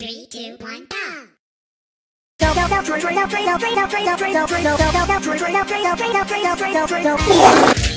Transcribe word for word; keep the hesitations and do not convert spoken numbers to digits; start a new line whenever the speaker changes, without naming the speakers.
Three, two, one, go!
Go go go trade trade out trade out trade out trade out trade out trade out trade out trade out trade out trade out trade out trade out trade out trade out